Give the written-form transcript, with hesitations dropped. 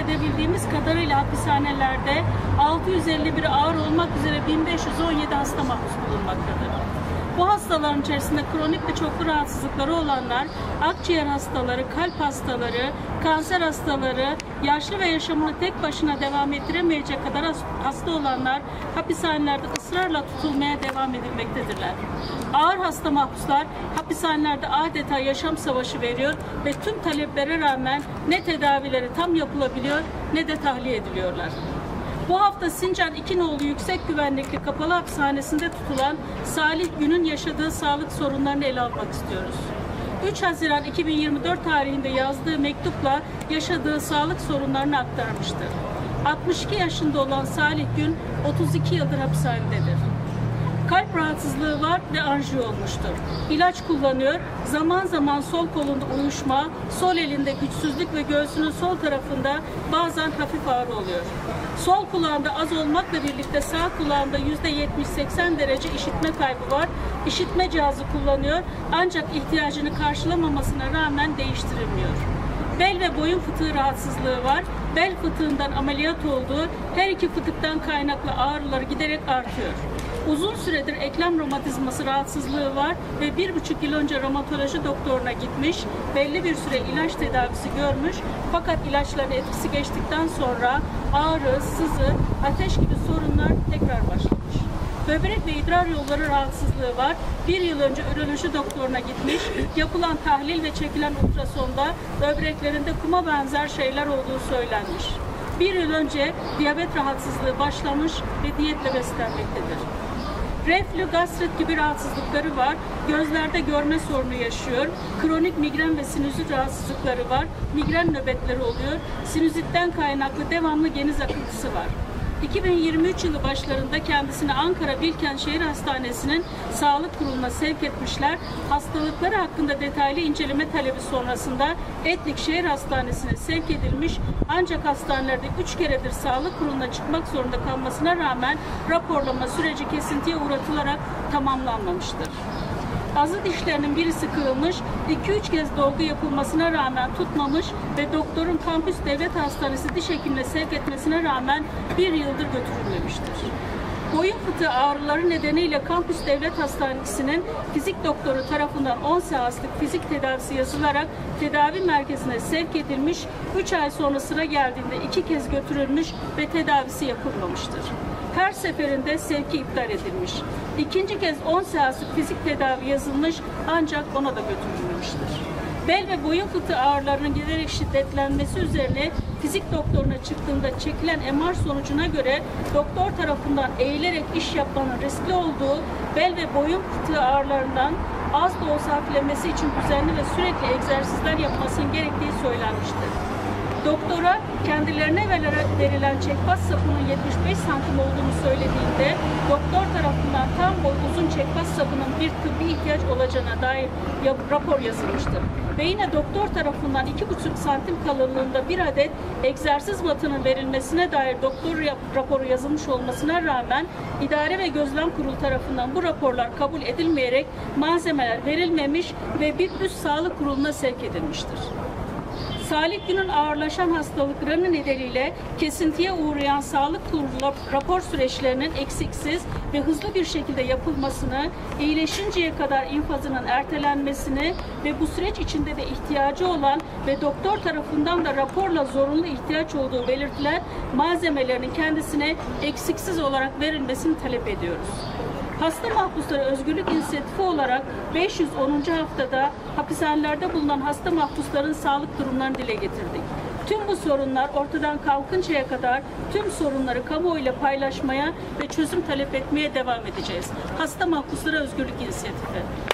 edebildiğimiz kadarıyla hapishanelerde 651 ağır olmak üzere 1517 hasta mahpus bulunmaktadır. Bu hastaların içerisinde kronik ve çoklu rahatsızlıkları olanlar, akciğer hastaları, kalp hastaları, kanser hastaları, yaşlı ve yaşamını tek başına devam ettiremeyecek kadar hasta olanlar hapishanelerde ısrarla tutulmaya devam edilmektedirler. Ağır hasta mahpuslar hapishanelerde adeta yaşam savaşı veriyor ve tüm taleplere rağmen ne tedavileri tam yapılabiliyor ne de tahliye ediliyorlar. Bu hafta Sincan İkinoğlu Yüksek Güvenlikli Kapalı Hapishanesi'nde tutulan Salih Gün'ün yaşadığı sağlık sorunlarını ele almak istiyoruz. 3 Haziran 2024 tarihinde yazdığı mektupla yaşadığı sağlık sorunlarını aktarmıştır. 62 yaşında olan Salih Gün 32 yıldır hapishanededir. Kalp rahatsızlığı var ve anjiyo olmuştur. İlaç kullanıyor, zaman zaman sol kolunda uyuşma, sol elinde güçsüzlük ve göğsünün sol tarafında bazen hafif ağrı oluyor. Sol kulağında az olmakla birlikte sağ kulağında %70-80 derece işitme kaybı var. İşitme cihazı kullanıyor ancak ihtiyacını karşılamamasına rağmen değiştirilmiyor. Bel ve boyun fıtığı rahatsızlığı var. Bel fıtığından ameliyat olduğu, her iki fıtıktan kaynaklı ağrıları giderek artıyor. Uzun süredir eklem romatizması rahatsızlığı var ve 1,5 yıl önce romatoloji doktoruna gitmiş, belli bir süre ilaç tedavisi görmüş fakat ilaçların etkisi geçtikten sonra ağrı, sızı, ateş gibi sorunlar tekrar başlamış. Böbrek ve idrar yolları rahatsızlığı var. 1 yıl önce üroloji doktoruna gitmiş, yapılan tahlil ve çekilen ultrasonda böbreklerinde kuma benzer şeyler olduğu söylenmiş. 1 yıl önce diyabet rahatsızlığı başlamış ve diyetle beslenmektedir. Reflü, gastrit gibi rahatsızlıkları var. Gözlerde görme sorunu yaşıyor. Kronik migren ve sinüzit rahatsızlıkları var. Migren nöbetleri oluyor. Sinüzitten kaynaklı devamlı geniz akıntısı var. 2023 yılı başlarında kendisini Ankara Bilkent Şehir Hastanesi'nin sağlık kuruluna sevk etmişler. Hastalıkları hakkında detaylı inceleme talebi sonrasında Etlik Şehir Hastanesi'ne sevk edilmiş. Ancak hastanelerde 3 keredir sağlık kuruluna çıkmak zorunda kalmasına rağmen raporlama süreci kesintiye uğratılarak tamamlanmamıştır. Azı dişlerinin birisi kırılmış, 2-3 kez dolgu yapılmasına rağmen tutmamış ve doktorun Kampüs Devlet Hastanesi diş hekimine sevk etmesine rağmen 1 yıldır götürülmemiştir. Boyun fıtığı ağrıları nedeniyle Kampüs Devlet Hastanesi'nin fizik doktoru tarafından 10 seanslık fizik tedavisi yazılarak tedavi merkezine sevk edilmiş, 3 ay sonra sıra geldiğinde 2 kez götürülmüş ve tedavisi yapılmamıştır. Her seferinde sevki iptal edilmiş. İkinci kez 10 seanslık fizik tedavi yazılmış ancak ona da götürülmemiştir. Bel ve boyun fıtığı ağrılarının giderek şiddetlenmesi üzerine fizik doktoruna çıktığında çekilen MR sonucuna göre doktor tarafından eğilerek iş yapmanın riskli olduğu, bel ve boyun fıtığı ağrılarından az da olsa hafiflemesi için düzenli ve sürekli egzersizler yapmasının gerektiği söylenmiştir. Doktora kendilerine verilen çekbaz sapının 75 santim olduğunu söylediğinde doktor tarafından tam boy uzun çekbaz sapının bir tıbbi ihtiyaç olacağına dair rapor yazılmıştır. Ve yine doktor tarafından 2,5 santim kalınlığında bir adet egzersiz matının verilmesine dair doktor raporu yazılmış olmasına rağmen İdare ve Gözlem Kurulu tarafından bu raporlar kabul edilmeyerek malzemeler verilmemiş ve bir üst sağlık kuruluna sevk edilmiştir. Salih Gün'ün ağırlaşan hastalıkları nedeniyle kesintiye uğrayan sağlık kurulu rapor süreçlerinin eksiksiz ve hızlı bir şekilde yapılmasını, iyileşinceye kadar infazının ertelenmesini ve bu süreç içinde de ihtiyacı olan ve doktor tarafından da raporla zorunlu ihtiyaç olduğu belirtilen malzemelerinin kendisine eksiksiz olarak verilmesini talep ediyoruz. Hasta Mahpusları Özgürlük İnisiyatifi olarak 510. haftada hapishanelerde bulunan hasta mahpusların sağlık durumlarını dile getirdik. Tüm bu sorunlar ortadan kalkıncaya kadar tüm sorunları kamuoyuyla paylaşmaya ve çözüm talep etmeye devam edeceğiz. Hasta Mahpusları Özgürlük İnisiyatifi.